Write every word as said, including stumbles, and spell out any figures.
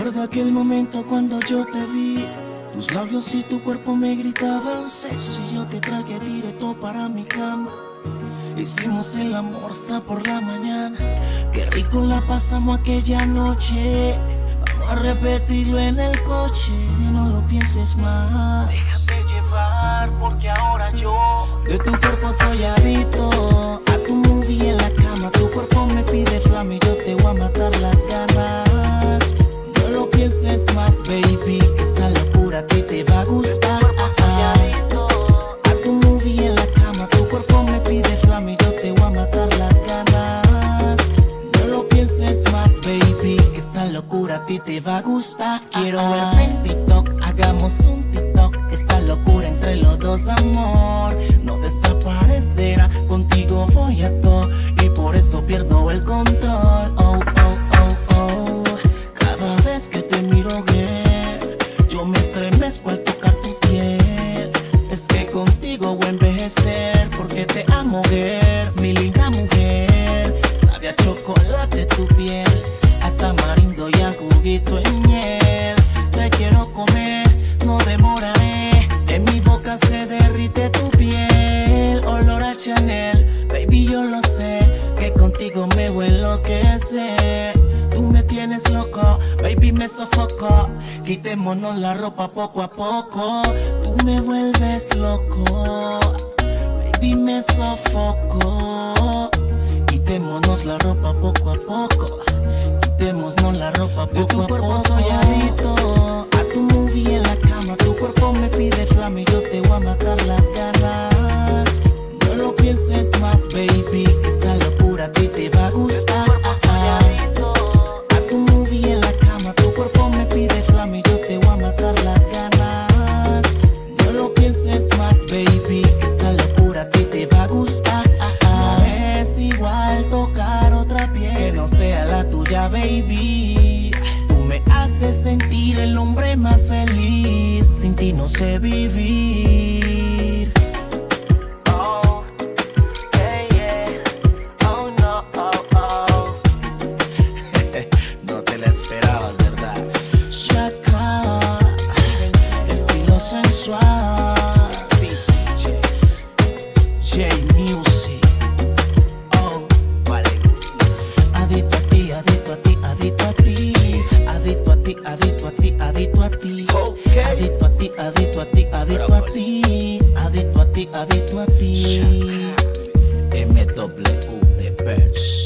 Recuerdo aquel momento cuando yo te vi. Tus labios y tu cuerpo me gritaban sexo y yo te traje directo para mi cama. Hicimos el amor hasta por la mañana. Qué rico la pasamos aquella noche. Vamos a repetirlo en el coche. No lo pienses más. Déjate llevar porque ahora yo de tu cuerpo soy adicto. A tu movie en la cama. Tu cuerpo me pide flama y yo te voy a matar las ganas. No lo pienses más, baby, que esta locura a ti te va a gustar. Tu cuerpo soy adicto. A tu movie en la cama. Tu cuerpo me pide flama y yo te voy a matar las ganas. No lo pienses más, baby, que esta locura a ti te va a gustar. Quiero verte en TikTok, hagamos un TikTok. Esta locura entre los dos, amor, no desaparecerá. Contigo voy a todo y por eso pierdo el control. Oh, oh, oh, oh. Cada vez que te miro, girl, yo me estremezco al tocar tu piel. Es que contigo voy a envejecer porque te amo, girl, mi linda mujer. Sabe a chocolate tu piel, a tamarindo y a juguito en miel. Te quiero comer, no demoraré. En mi boca se derrite tu piel, olor a Chanel. Baby, yo lo sé, que contigo me voy a enloquecer. Tú me tienes loco, baby, me sofoco. Quitémonos la ropa poco a poco. Tú me vuelves loco, baby, me sofoco. Quitémonos la ropa poco a poco. Quitémonos la ropa poco a poco. De tu cuerpo soy adicto. A tu movie en la cama. Tu cuerpo me pide flama y yo te voy a matar las ganas. No lo pienses más, baby, que esta locura a ti te va a gustar. Tu cuerpo soy adicto. A tu movie en la cama. Tu cuerpo me pide flama y yo te voy a matar las ganas. No lo pienses más, baby, que esta locura a ti te va a gustar. No es igual tocar otra piel que no sea la tuya, baby. Tú me haces sentir el hombre más feliz. Sin ti no sé vivir. Oh, yeah, yeah. Oh, no, oh, oh. No te la esperabas, ¿verdad? Shaka, estilo sensual. J-Music. Oh, vale. Adicto a ti, adicto a ti, adicto a ti. Adicto a ti, adicto a ti, adicto a ti. Okay. Adicto a ti, adicto a ti, adicto a ti. Adicto a ti, adicto a ti. M W The Birds.